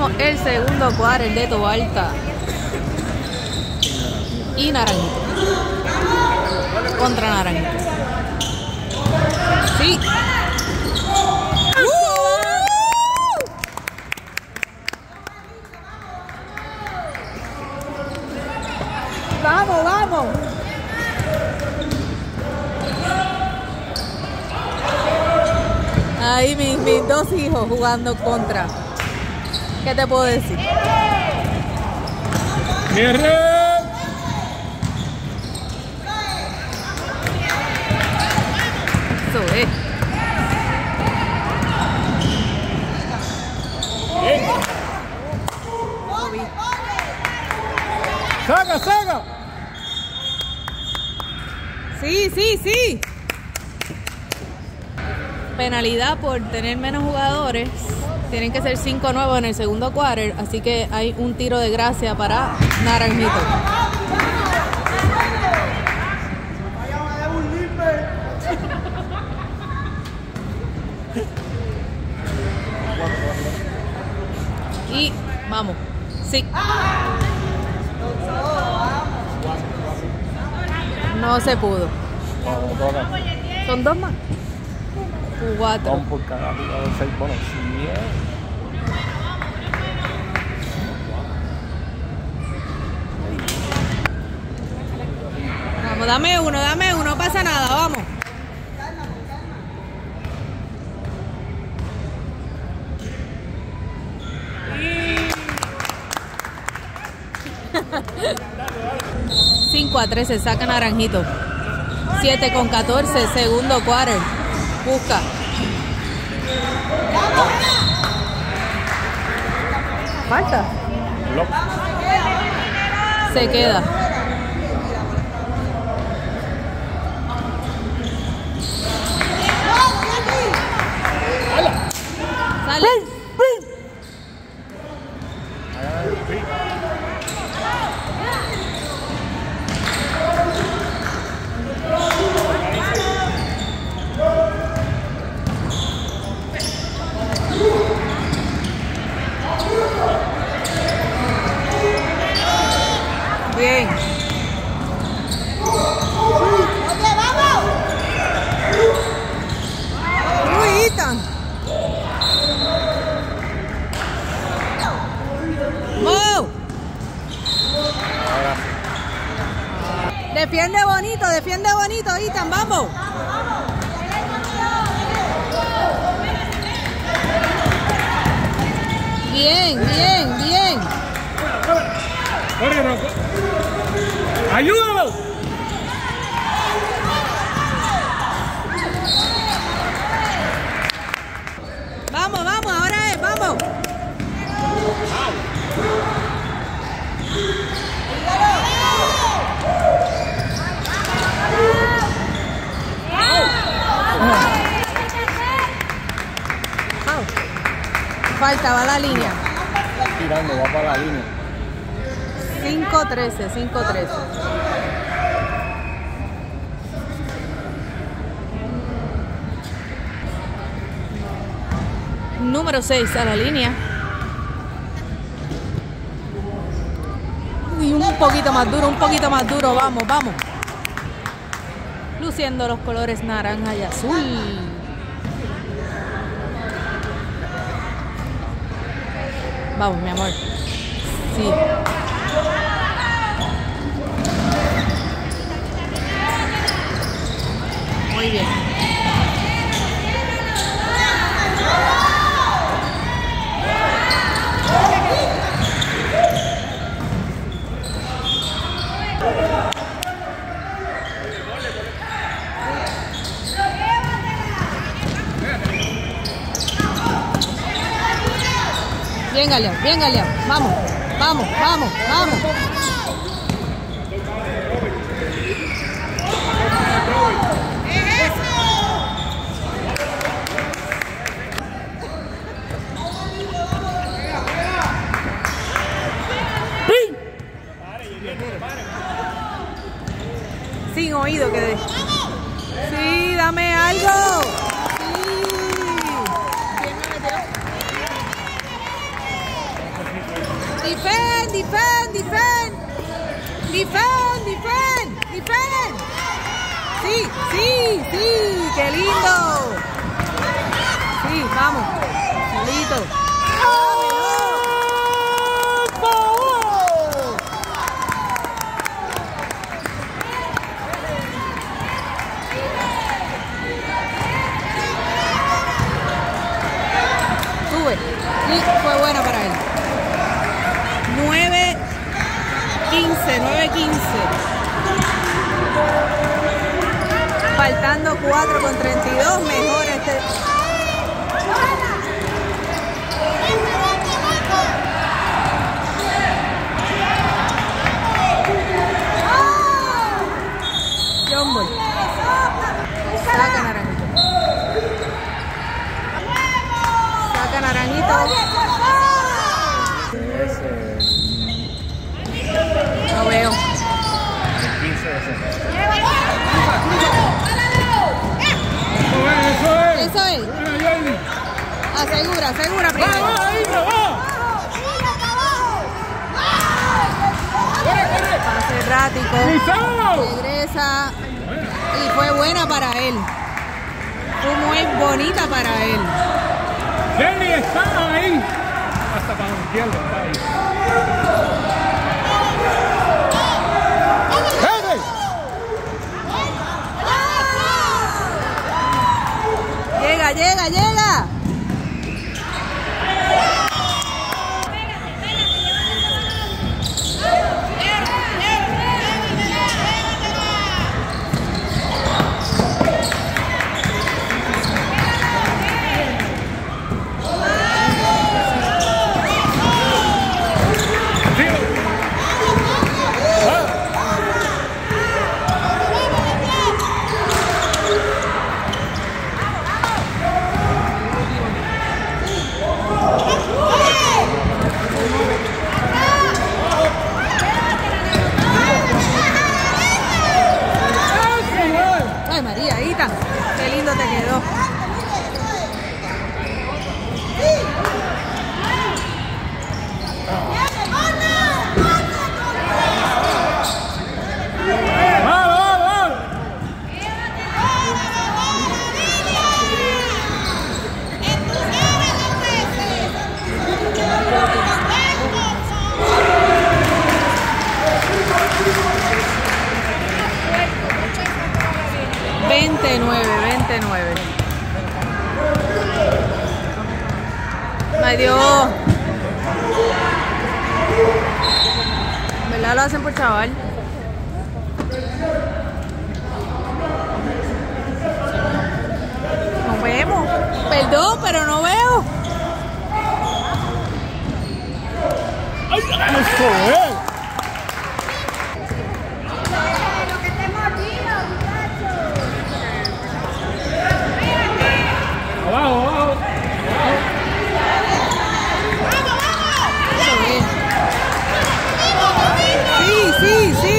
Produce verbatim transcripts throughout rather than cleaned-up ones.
Tenemos el segundo quarter de Tobalta y Naranjito contra Naranjito. Sí. Vamos, vamos. Ahí mis, mis dos hijos jugando contra. ¿Qué te puedo decir? ¡Cierre! Eso es. Bien. ¡Saca, saca! Sí, sí, sí. Penalidad por tener menos jugadores. Tienen que ser cinco nuevos en el segundo quarter, así que hay un tiro de gracia para Naranjito. Y vamos. Sí. No se pudo. Son dos más. Cuatro. Vamos por cada jugador, seis bonos. Siete. Vamos, dame uno, dame uno, no pasa nada, vamos. cinco a tres se saca Naranjito. siete con catorce, segundo quarter. Busca. Falta. Se queda. Sale. Bien. ¡Oye, vamos! Uy, Ethan. ¡Wow! Defiende bonito, defiende bonito, Ethan, vamos. Bien, bien, bien. ¡Ayúdalo! Vamos, vamos, ahora es, vamos. Falta, va la línea. Tirando, va para la línea. cinco trece, cinco trece. Número seis a la línea. Y un poquito más duro, un poquito más duro. Vamos, vamos. Luciendo los colores naranja y azul. Vamos, mi amor. Sí. Muy bien. Bien, Galeón, bien, Galeón. Vamos, vamos, vamos, vamos. Sin oído quedé. Sí, dame algo. Sí. Defend, defend, defend. Defend, defend, defend. Sí, sí, sí, qué lindo. Sí, vamos. Solito. Sube. Y fue buena para él. nueve quince, nueve quince. Faltando cuatro con treinta y dos, mejor este. John Ball. Saca Naranjito. Saca Naranjito. No veo. quince de cero. Eso es. Asegura, asegura primero. Pase errático. Regresa. Y fue buena para él. Fue muy bonita para él. Jenny está ahí. Hasta para la izquierda está ahí. Llega, llega, llega. Ay, María, Ita, qué lindo te quedó. veintinueve, veintinueve. Ay, Dios. ¿Verdad lo hacen por chaval? No vemos. Perdón, pero no veo. ¡Ay, eso es! Abajo, abajo. Sí, sí, sí.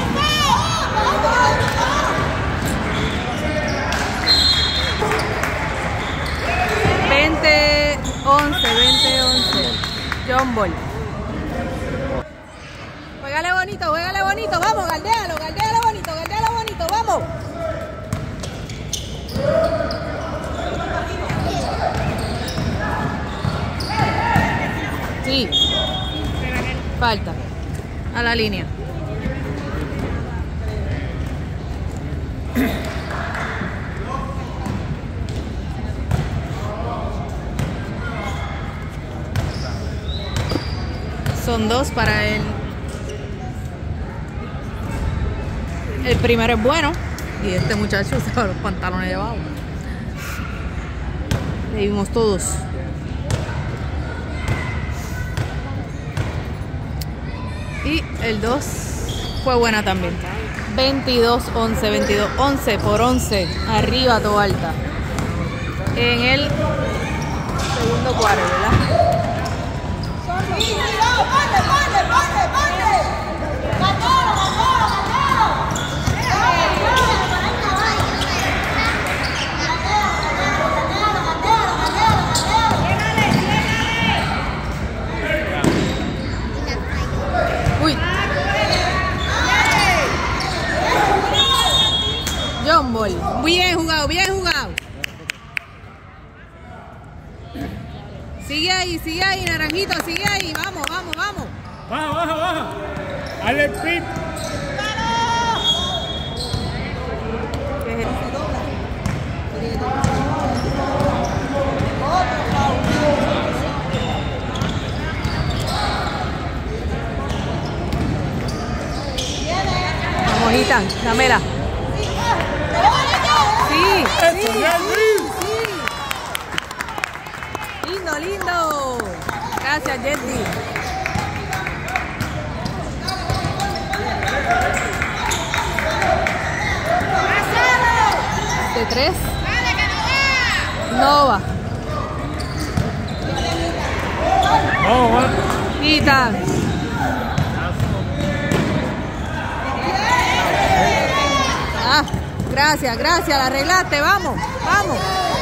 veinte, once, veinte, once. John Ball. Juégale bonito, juégale bonito. Vamos, galdéalo, galdéalo bonito, galdéalo bonito. Vamos. Sí. Falta. A la línea. Son dos para él. El primero es bueno. Y este muchacho usa los pantalones de abajo. Le vimos todos. Y el dos fue buena también. veintidós, once, veintidós, once por once. Arriba Tobalta. En el segundo cuarto, ¿verdad? Bien jugado, bien jugado. Sigue ahí, sigue ahí, Naranjito, sigue ahí. Vamos, vamos, vamos. Baja, baja, baja. Dale el pit. ¿Qué es esto? Vamos, Ethan, dámela. Sí, sí, sí, sí. Lindo, lindo. Gracias, Jetty. De tres. Nova. Vamos, vamos. Ethan. Ah, gracias, gracias, la arreglaste, vamos, vamos.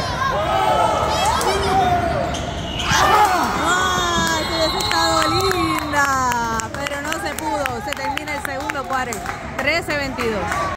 Ah, esa hubiese estado linda, pero no se pudo, se termina el segundo cuarto, trece veintidós.